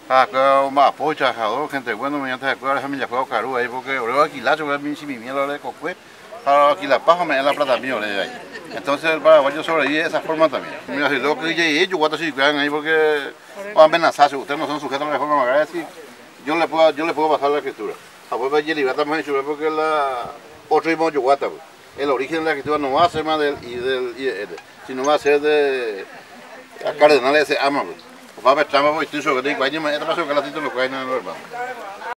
Más pocha, jador, gente bueno, mediante la cual familia juega caro ahí, porque luego alquilar, yo si mi mierda de cocue, para alquilar paja me da la plata mía ahí. Entonces el paraguayo sobrevive de esa forma también. Mira, si luego que llegué, yo cuatro si quedan ahí porque van a amenazar, si ustedes no son sujetos a la reforma magaria, si yo le puedo pasar la escritura. A vos y libertad más hecho porque la otro mismo yuguata, el origen de la escritura no va a ser más del sino va a ser de a cardenales de ese ama. Va a ver trama, pues estoy sobre el cuello, me he pasado que la tito lo cuello en el hermano.